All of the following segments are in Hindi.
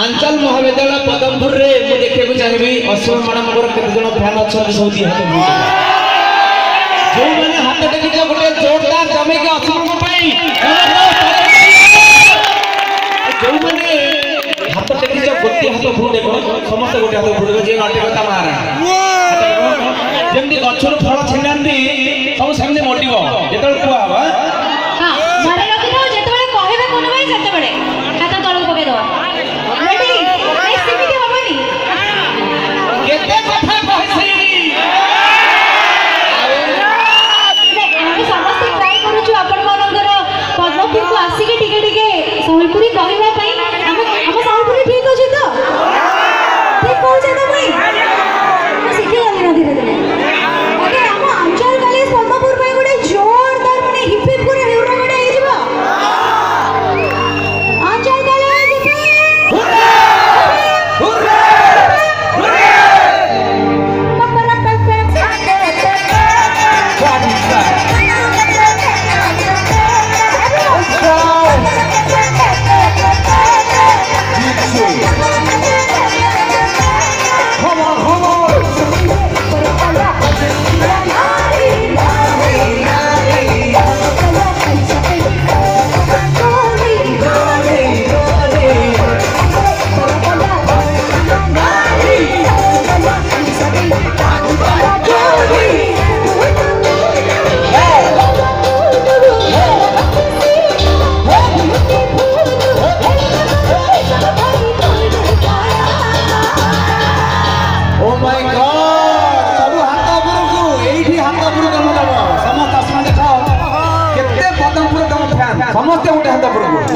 आंचल महाविद्यालय पदमपुर रे मु देखिए चाहिए असीम मैडम केते जन फैन अच्छा सब दी हाथ जो मैंने हाथ टेकी गोटे जोरदार जमे के असीम जो मैंने हाथ टेकी गोटे हाथ उपरू देख समस्त गोटे हाथ उपरू जे नटिकता मारा जमती गछर फल छिंडाती सब सेमती मोटिव जेतल कुआ हवा हां मारे रखि दो जेतबेले कहबे कोन भाई सेतबेले हाथ तळु पके दो रेडी ए सिमिति होबनी केते कथा कहछि हम समस्त ट्राई करू छु अपन मनकर पद्मपुर को आसी के टिके टिके संबलपुरी कहबा पई हम संबलपुरी ठीक अछि तो ठीक कहू छै तो भाई सीखे गली ना धीरे धीरे ओके हम अंचल कॉलेज पद्मपुर पे गोटे जोरदार माने हिप हिप करे हेउरा गोटे हे जिवो Anchal college hurray hurray hurray पपरा पपरा समस्त गोटे हाथ ऊपर को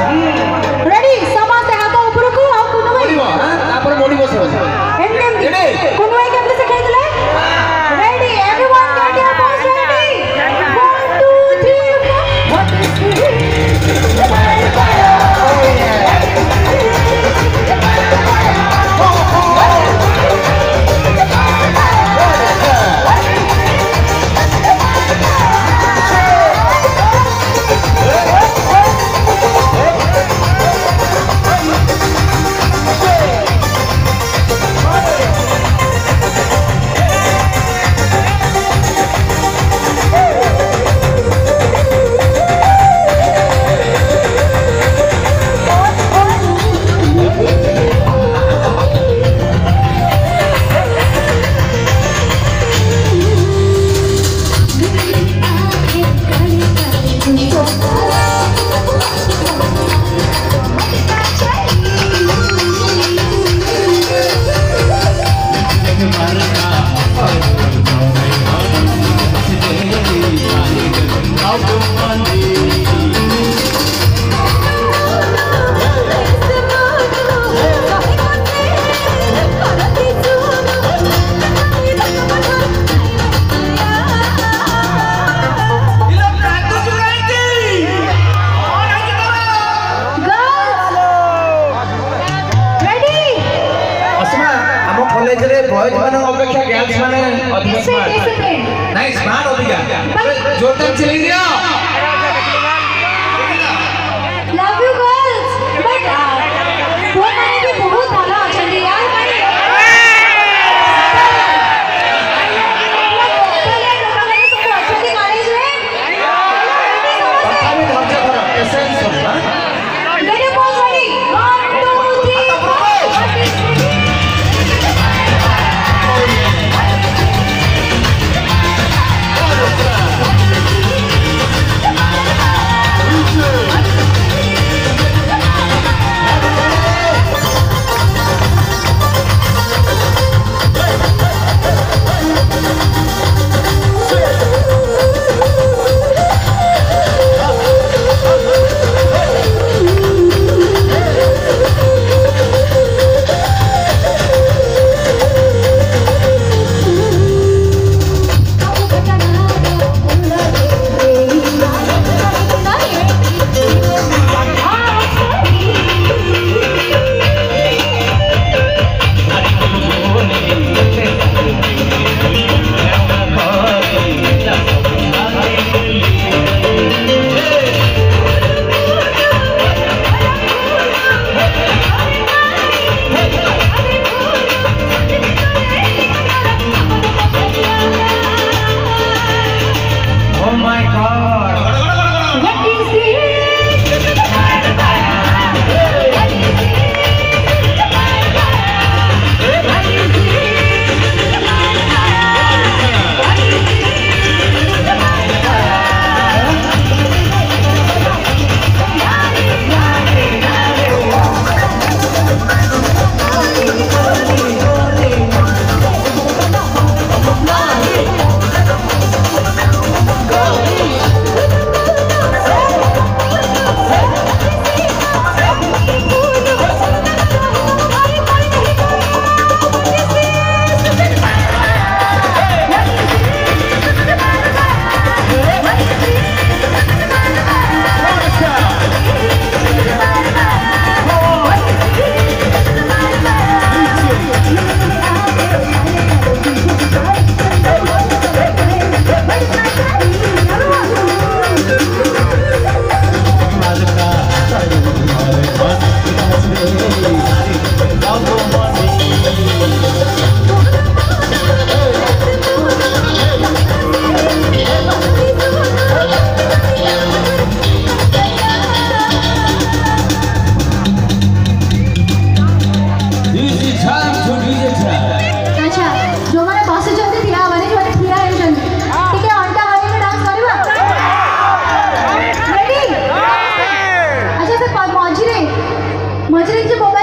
रेडी समस्त हाथ ऊपर को आ कोन भाई बोलिबो हां तापर बॉडी बसो एंडे कोन भाई केमते से खेलले ready everyone get your boss ready 1 2 3 ମଝିରେ କିଛି